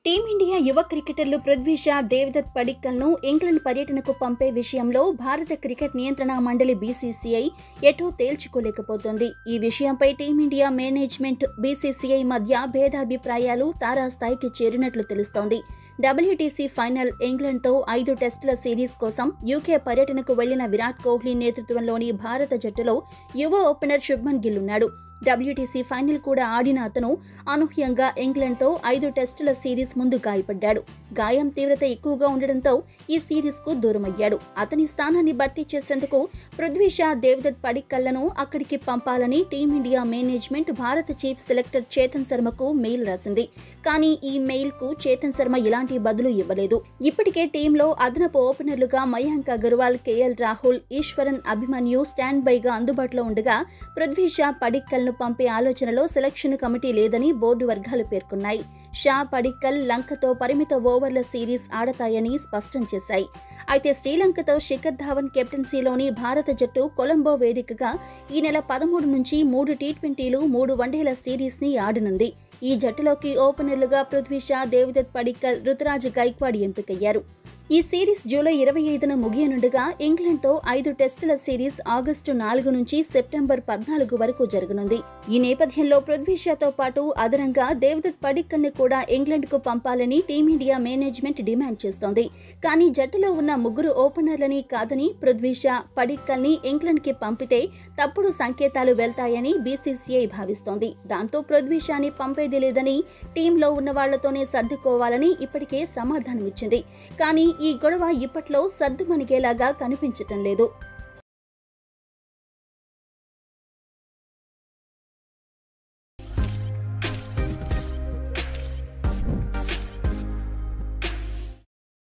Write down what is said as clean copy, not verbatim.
Team India యువ క్రికెటర్లు పృథ్వీ షా, దేవదత్ పడిక్కల్ను ఇంగ్లాండ్ పర్యటనకు పంపే విషయంలో భారత క్రికెట్ నియంత్రణ మండలి బీసీసీఐ ఎటూ తేల్చుకోలేకపోతోంది. ఈ విషయంపై టీమిండియా మేనేజ్మెంట్, బీసీసీఐ మధ్య భేదాభిప్రాయాలు తారాస్థాయికి చేరినట్లు తెలుస్తోంది. WTC ఫైనల్ ఇంగ్లాండ్తో 5 టెస్టుల సిరీస్ కోసం యూకే పర్యటనకు వెళ్లిన విరాట్ కోహ్లీ నేతృత్వంలోని భారత జట్టులో యువ ఓపెనర్ శుభ్మన్ గిల్ ఉన్నాడు. WTC ఫైనల్ కూడా ఆడిన అతను అనూహ్యంగా ఇంగ్లాండ్తో 5 టెస్టుల సిరీస్ ముందు గాయపడ్డాడు. గాయం తీవ్రత ఎక్కువగా ఉండడంతో ఈ సిరీస్కు దూరమయ్యాడు. అతని స్థానాన్ని భర్తీ చేసేందుకు పృథ్వీ షా, దేవదత్ పడిక్కల్లను అక్కడికి పంపాలని టీమిండియా మేనేజ్మెంట్ భారత చీఫ్ సెలెక్టర్ చేతన్ శర్మకు మెయిల్ రాసింది. కానీ ఈ మెయిల్కు చేతన్ శర్మ ఇలాంటి బదులు ఇవ్వలేదు. ఇప్పటికే టీంలో అదనపు ఓపెనర్లుగా మయాంక్ అగర్వాల్, KL రాహుల్, ఈశ్వరన్ అభిమన్యు స్టాండ్ బైగా అందుబాటులో ఉండగా పృథ్వీ షా, పడిక్కల్ను పంపే ఆలోచనలో సెలక్షన్ కమిటీ లేదని బోర్డు వర్గాలు పేర్కొన్నాయి. షా, పడిక్కల్ లంకతో పరిమిత ఓవర్ల సిరీస్ ఆడతాయని స్పష్టం చేశాయి. అయితే శ్రీలంకతో శిఖర్ ధావన్ కెప్టెన్సీలోని భారత జట్టు కొలంబో వేదికగా ఈ నెల 13 నుంచి 3 టీ20లు, 3 వన్డేల సిరీస్ ని ఆడనుంది. ఈ జట్టులోకి ఓపెనర్లుగా పృథ్వీ షా, దేవదత్ పడిక్కల్, రుతురాజ్ గైక్వాడ్ ఎంపికయ్యారు. ఈ సిరీస్ జూలై 25న ముగియనుండగా ఇంగ్లాండ్తో 5 టెస్టుల సిరీస్ ఆగస్టు 4 నుంచి సెప్టెంబర్ 14 వరకు జరగనుంది. ఈ నేపథ్యంలో పృథ్వీ షాతో పాటు అదనంగా దేవదత్ పడిక్కల్ని కూడా ఇంగ్లాండ్కు పంపాలని టీమిండియా మేనేజ్మెంట్ డిమాండ్ చేస్తోంది. కానీ జట్టులో ఉన్న 3 ఓపెనర్లని కాదని పృథ్వీ షా, పడిక్కల్ని ఇంగ్లాండ్కి పంపితే తప్పుడు సంకేతాలు వెళ్తాయని బీసీసీఐ భావిస్తోంది. దాంతో పృథ్వీ షాని పంపేది లేదని, టీంలో ఉన్న వాళ్లతోనే సర్దుకోవాలని ఇప్పటికే సమాధానమిచ్చింది. కానీ ఈ గొడవ ఇప్పట్లో సద్దుమణిగేలాగా కనిపించటం లేదు.